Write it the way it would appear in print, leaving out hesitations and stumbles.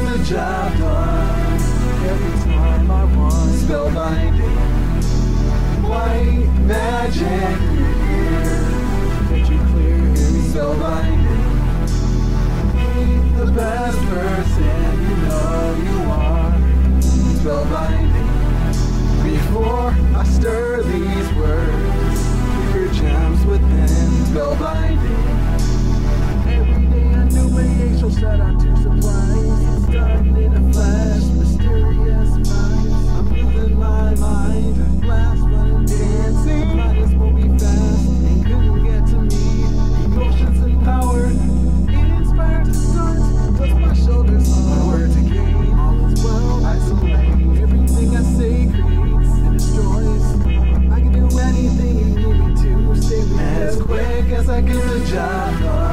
the job done. Every time I want spellbinding, white magic, get you clear, hear me spellbinding. Be the best person you know you are. Spellbinding. Before I stir these words, secret gems within. Spellbinding. Every day a new variation set out to supplies. It's done in a flash, mysterious vibes. I'm losing my mind, blast running, dancing. Might as well be fast, and couldn't get to me. Emotions empowered, inspired to start. Plus my shoulders forward to gain. All is well, isolate. Everything I say creates and destroys. I can do anything you need me to. Stay with as quick as I get the job done.